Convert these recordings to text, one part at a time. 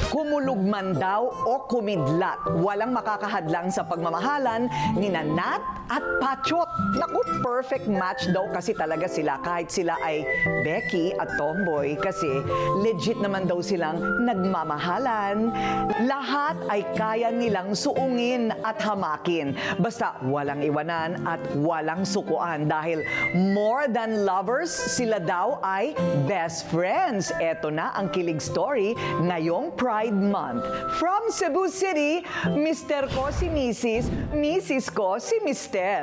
Kumulog man daw o kumidlat, walang makakahadlang sa pagmamahalan ni Nat at Pachot. Naku, perfect match daw kasi talaga sila kahit sila ay Becky at Tomboy kasi legit naman daw silang nagmamahalan. Lahat ay kaya nilang suungin at hamakin. Basta walang iwanan at walang sukuan dahil more than lovers, sila daw ay best friends. Eto na ang kilig story ngayong Pride Month. From Cebu City, Mr. ko si Mrs. ko si Mr.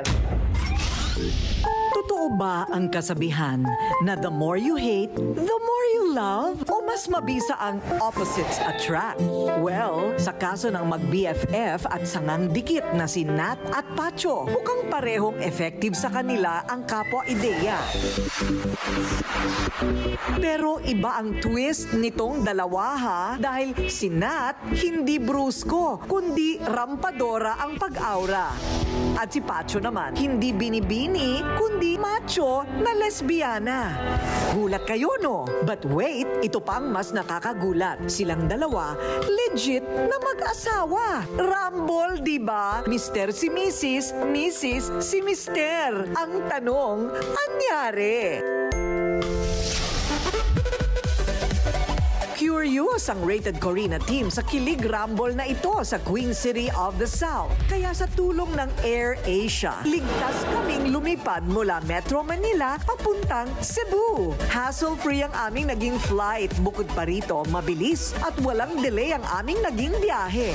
Totoo ba ang kasabihan na the more you hate, the more you love? O mas mabisa ang opposites attract? Well, sa kaso ng mag-BFF at sangang dikit na si Nat at Pacho, mukhang parehong effective sa kanila ang kapwa-ideya. Pero iba ang twist nitong dalawa ha, dahil si Nat hindi brusko, kundi rampadora ang pag-aura. At si Pacho naman, hindi binibini, kundi macho na lesbiana. Gulat kayo, no? But wait, ito pang mas nakakagulat. Silang dalawa, legit na mag-asawa. Rumble, di ba? Mr. si Mrs. si Mr. Ang tanong, anyari? Curious ang Rated Corina team sa kilig rumble na ito sa Queen City of the South. Kaya sa tulong ng Air Asia, ligtas kaming lumipad mula Metro Manila papuntang Cebu. Hassle-free ang aming naging flight. Bukod pa rito, mabilis at walang delay ang aming naging biyahe.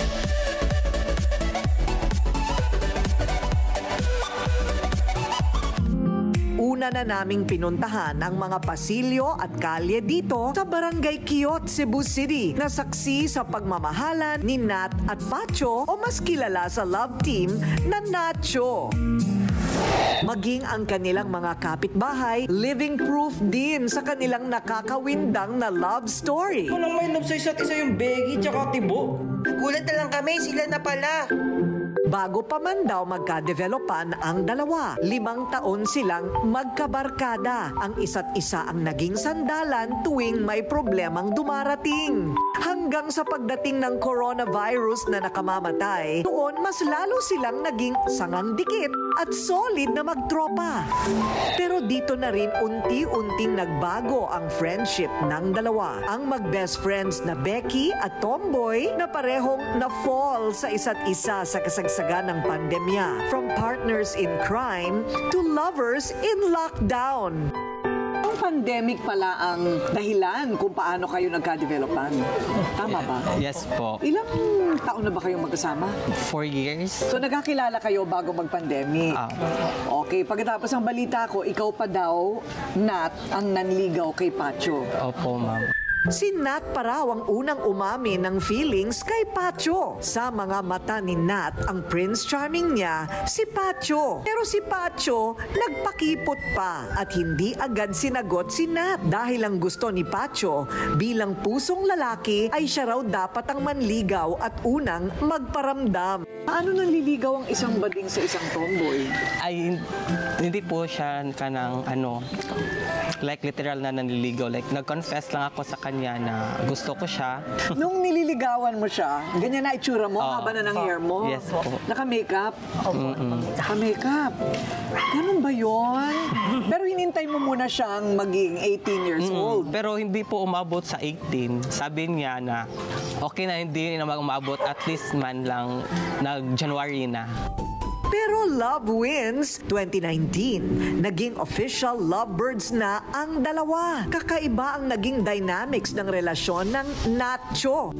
Una na naming pinuntahan ang mga pasilyo at kalye dito sa Barangay Quiot, Cebu City na saksi sa pagmamahalan ni Nat at Pacho o mas kilala sa love team na Nacho. Maging ang kanilang mga kapitbahay, living proof din sa kanilang nakakawindang na love story. Walang may love sa isa't isa yung Becky tsaka Tibo. Gulat na lang kami, sila na pala. Bago pa man daw magka-developan ang dalawa, 5 taon silang magkabarkada. Ang isa't isa ang naging sandalan tuwing may problemang dumarating. Hanggang sa pagdating ng coronavirus na nakamamatay, doon mas lalo silang naging sangang dikit at solid na magtropa. Pero dito na rin unti-unting nagbago ang friendship ng dalawa. Ang mag-best friends na Becky at Tomboy na parehong na-fall sa isa't isa sa kasagsagan ng pandemya. From partners in crime to lovers in lockdown. Ang pandemic pala ang dahilan kung paano kayo nagka-developan. Tama ba? Yes po. Ilang taon na ba kayong magkasama? 4 years. So nagkakilala kayo bago mag-pandemic? Okay, pagkatapos ang balita ko, ikaw pa daw, Nat, ang nanligaw kay Pacho. Opo, ma'am. Si Nat pa raw ang unang umami ng feelings kay Pacho. Sa mga mata ni Nat, ang Prince Charming niya, si Pacho. Pero si Pacho, nagpakipot pa at hindi agad sinagot si Nat. Dahil ang gusto ni Pacho, bilang pusong lalaki, ay siya raw dapat ang manligaw at unang magparamdam. Paano nanliligaw ang isang bading sa isang tomboy? Ay, hindi po siya kanang like literal na nanliligaw. Like, nag-confess lang ako sa kanya na gusto ko siya. Nung nililigawan mo siya, ganyan na itsura mo, haba na ng hair mo? Yes po. Naka-makeup? Naka-makeup. Ganun ba yun? Pero hinintay mo muna siyang maging 18 years old. Pero hindi po umabot sa 18. Sabi niya na okay na hindi na umabot, at least man lang nag-January na. Pero Love Wins 2019, naging official lovebirds na ang dalawa. Kakaiba ang naging dynamics ng relasyon ng Nacho.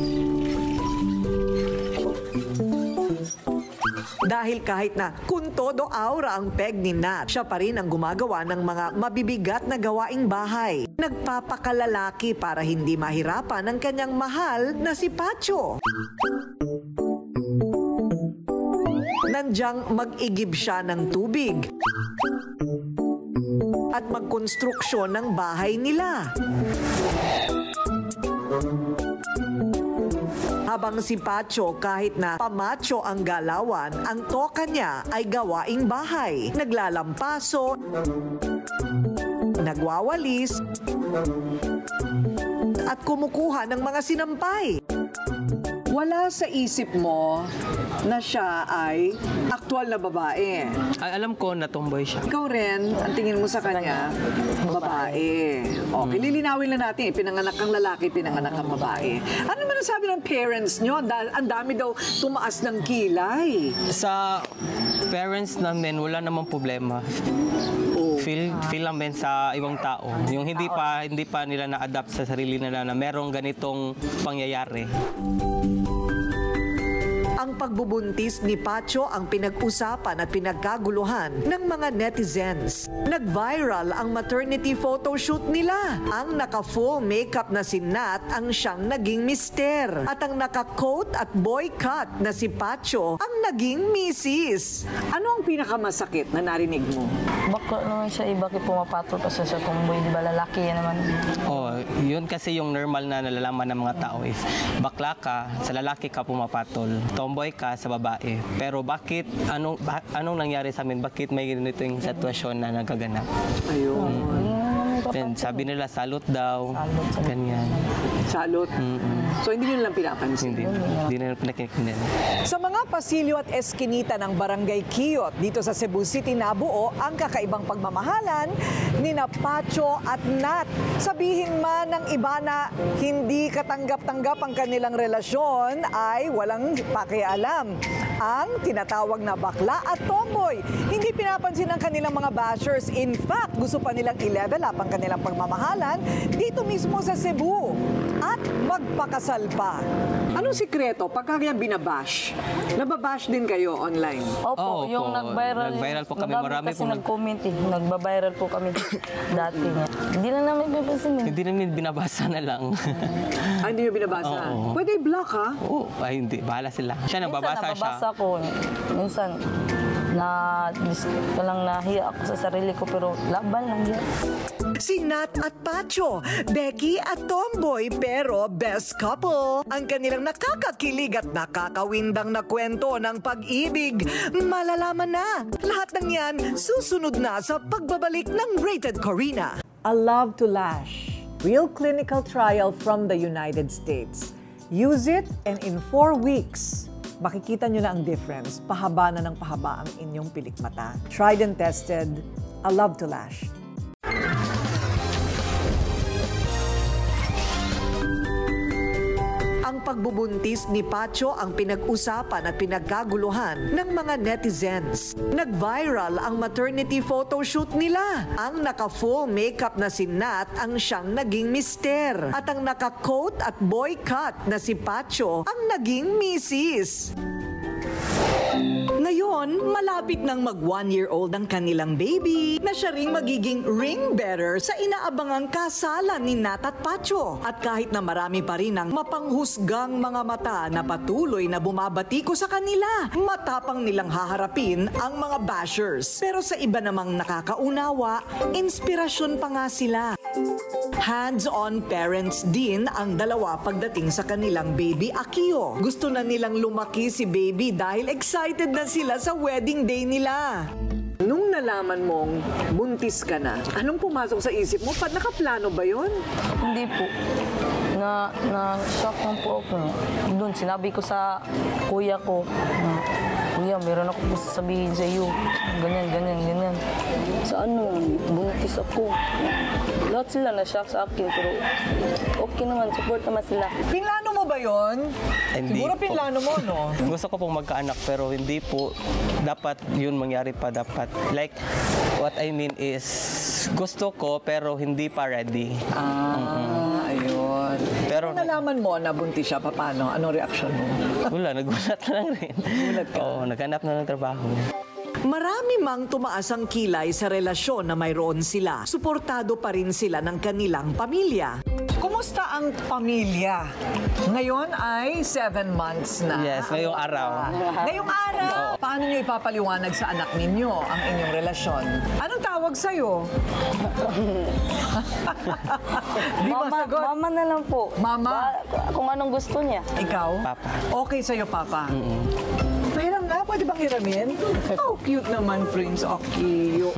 Dahil kahit na kung todo aura ang peg ni Nat, siya pa rin ang gumagawa ng mga mabibigat na gawaing bahay. Nagpapakalalaki para hindi mahirapan ang kanyang mahal na si Pacho. Nandyang mag-igib siya ng tubig at magkonstruksyon ng bahay nila. Habang si Pacho, kahit na pamacho ang galawan, ang toka niya ay gawaing bahay. Naglalampaso, nagwawalis, at kumukuha ng mga sinampay. Wala sa isip mo na siya ay aktual na babae. Ay, alam ko na tomboy siya. Ikaw rin, ang tingin mo sa kanya, babae. Okay, lilinawin lang natin, pinanganak kang lalaki, pinanganak kang babae. Ano naman ang sabi ng parents nyo? Ang dami daw tumaas ng kilay. Sa parents namin, wala namang problema. Feel namin sa ibang tao. Yung hindi pa nila na-adapt sa sarili nila na merong ganitong pangyayari. Ang pagbubuntis ni Pacho ang pinag-usapan at pinagkaguluhan ng mga netizens. Nag-viral ang maternity photoshoot nila. Ang naka-full makeup na si Nat ang siyang naging mister. At ang naka-coat at boy cut na si Pacho ang naging misis. Ano ang pinakamasakit na narinig mo? Bakla naman siya, bakit pumapatol pa siya sa tomboy, di ba lalaki yan naman? Oh, yun kasi yung normal na nalalaman ng mga tao is bakla ka, sa lalaki ka pumapatol, tomboy ka sa babae. Pero bakit, anong nangyari sa amin? Bakit may ganitong sitwasyon na nagaganap? Ayun. Then, sabi nila, salot daw. Ganyan. Salot. So, hindi nyo lang pinapansin. Hindi na pinakikinig. Sa mga pasilyo at eskinita ng Barangay Quiyot dito sa Cebu City nabuo ang kakaibang pagmamahalan ni Pacho at Nat. Sabihin man ng iba na hindi katanggap-tanggap ang kanilang relasyon ay walang pakialam. Ang tinatawag na bakla at tomboy. Hindi pinapansin ng kanilang mga bashers. In fact, gusto pa nilang i-level up ang kanilang pagmamahalan dito mismo sa Cebu at magpakasal pa. Anong sikreto? Pagka kaya binabash, nababash din kayo online? Opo, yung nag-viral. Nag-viral po kami. Marami kasi po nag-comment eh. Nagba-viral po kami dati niya. Hindi na namin pipasin eh. Hindi namin binabasa na lang. Hindi nyo binabasa? Oo. Pwede i-block ha? Oo, ay hindi. Bahala sila. Siya nagbabasa siya. Minsan ko. Minsan, walang nahiya ako sa sarili ko pero laban lang yan. Si Nat at Pacho, Becky at Tomboy pero best couple. Ang kanilang nakakakilig at nakakawindang na kwento ng pag-ibig. Malalaman na. Lahat ng yan susunod na sa pagbabalik ng Rated Corina. A Love to Lash. Real clinical trial from the United States. Use it and in 4 weeks, makikita nyo na ang difference. Pahaba na ng pahaba ang inyong pilikmata. Tried and tested. A Love to Lash. Ang pagbubuntis ni Pacho ang pinag-usapan at pinagkaguluhan ng mga netizens. Nag-viral ang maternity photoshoot nila. Ang naka-full makeup na si Nat ang siyang naging mister. At ang naka-coat at boy cut na si Pacho ang naging misis. Ngayon, malapit nang mag 1-year-old ang kanilang baby na siya ring magiging ring bearer sa inaabangang kasalan ni Nat at Pacho. At kahit na marami pa rin ang mapanghusgang mga mata na patuloy na bumabatiko sa kanila, matapang nilang haharapin ang mga bashers. Pero sa iba namang nakakaunawa, inspirasyon pa nga sila. Hands-on parents din ang dalawa pagdating sa kanilang baby Akio. Gusto na nilang lumaki si baby dahil excited na sila sa wedding day nila. Nung nalaman mong buntis ka na, anong pumasok sa isip mo? Nakaplano ba yun? Hindi po. Na-shock lang po ako. Doon, sinabi ko sa kuya ko, kuya, meron ako sasabihin sa iyo. Ganyan, ganyan, ganyan. Sa ano, buntis ako. Lahat sila na-shock sa akin, pero okay naman, support naman sila. Pinlano mo ba yun? Hindi Siguro po. pinlano mo, no? Gusto ko pong magkaanak pero hindi po dapat yun mangyari pa dapat. Like, what I mean is, gusto ko pero hindi pa ready. Ayun. Pero Kung nalaman mo na buntis siya, paano? Anong reaksyon mo? wala, nagulat na lang rin. Nagulat ka? Oo, naghanap na ng trabaho. Marami mang tumaas ang kilay sa relasyon na mayroon sila. Suportado pa rin sila ng kanilang pamilya. Kumusta ang pamilya? Ngayon ay 7 months na. Yes, ngayong araw. Ngayong araw! Paano nyo ipapaliwanag sa anak ninyo ang inyong relasyon? Anong tawag sa'yo? Di ba sagot? Mama na lang po. Mama? Kung anong gusto niya. Ikaw? Papa. Okay sa'yo, Papa? Pahiram nga, pwede bang hiramin? Oh, cute naman, Prince Akio.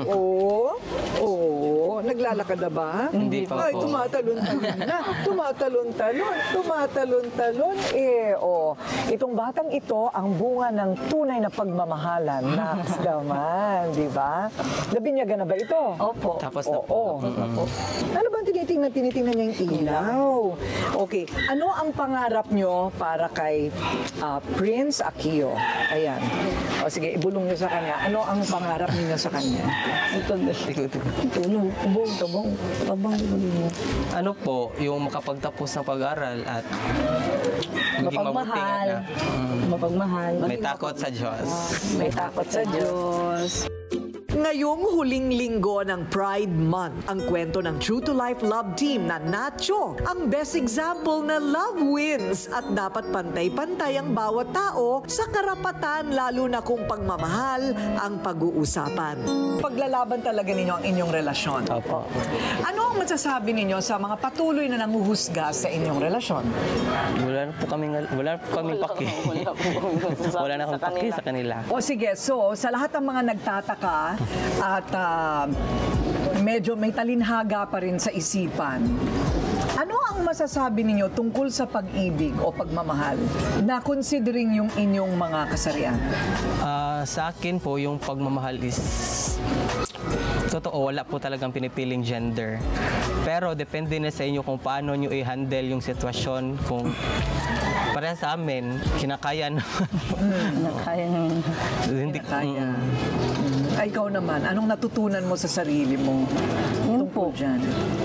Oh, naglalakad na ba? Hindi pa Ay, po. tumatalon-talon na. Tumatalon-talon. Itong batang ito, ang bunga ng tunay na pagmamahalan. Naks naman, di ba? Nabinyagan na ba ito? Opo. Tapos na Oo. po. Ano bang tinitingnan niya yung ilaw? Okay. Ano ang pangarap nyo para kay Prince Akio? Ayan. O sige, ibulong niyo sa kanya. Ano ang pangarap niyo sa kanya? Tulong, tabong. Ano po, yung makapagtapos ng pag-aral at maging mabuting anak. Mapagmahal. May takot sa Diyos. May takot sa Diyos. Ngayong huling linggo ng Pride Month, ang kwento ng True to Life Love Team na Nacho, ang best example na love wins at dapat pantay-pantay ang bawat tao sa karapatan, lalo na kung pagmamahal ang pag-uusapan. Paglalaban talaga ninyo ang inyong relasyon. Opo. Ano ang masasabi ninyo sa mga patuloy na nanguhusga sa inyong relasyon? Wala na po kaming paki. Wala na akong paki sa kanila. O sige, so sa lahat ng mga nagtataka at medyo may talinhaga pa rin sa isipan, ano ang masasabi ninyo tungkol sa pag-ibig o pagmamahal na considering yung inyong mga kasarian? Sa akin po, yung pagmamahal is totoo, wala po talagang pinipiling gender. Pero depende na sa inyo kung paano nyo i-handle yung sitwasyon. Kung para sa amin, kinakaya na. Nakaya naman. Hindi Kaya. Ay, ikaw naman, anong natutunan mo sa sarili mo Yun tungkol po. dyan?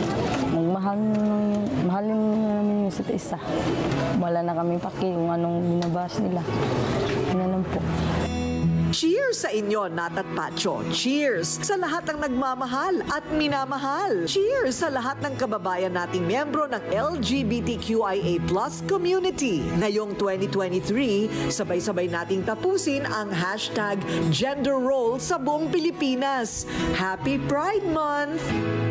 Mahalin mo namin yung isa't isa. Wala na kami paki kung anong binabas nila. Ano lang po. Cheers sa inyo, Nat at Pacho. Cheers sa lahat ng nagmamahal at minamahal. Cheers sa lahat ng kababayan nating miyembro ng LGBTQIA+ community. Ngayong 2023, sabay-sabay nating tapusin ang hashtag gender role sa buong Pilipinas. Happy Pride Month!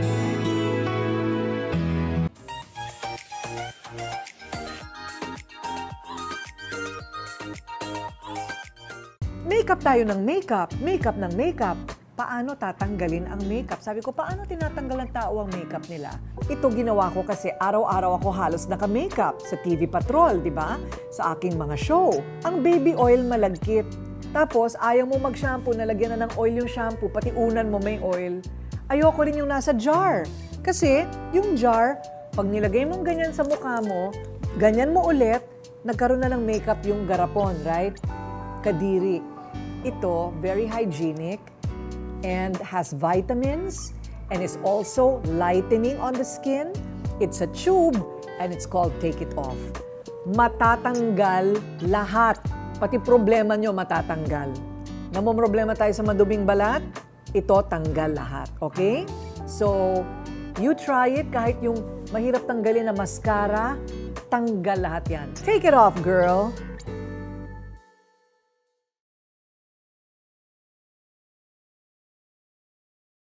Makeup tayo ng makeup ng makeup. Paano tatanggalin ang makeup? Sabi ko, paano tinatanggal ng tao ang makeup nila? Ito ginawa ko kasi araw-araw ako halos naka-makeup sa TV Patrol, di ba? Sa aking mga show. Ang baby oil malagkit. Tapos, ayaw mo mag-shampoo, nalagyan na ng oil yung shampoo, pati unan mo may oil. Ayoko rin yung nasa jar. Kasi, yung jar, pag nilagay mong ganyan sa mukha mo, ganyan mo ulit, nagkaroon na ng makeup yung garapon, right? Kadiri. Ito, very hygienic and has vitamins and is also lightening on the skin. It's a tube and it's called Take It Off. Matatanggal lahat. Pati problema nyo matatanggal. Namomroblema tayo sa maduming balat, ito tanggal lahat. Okay? So, you try it kahit yung mahirap tanggalin na mascara, tanggal lahat yan. Take it off, girl!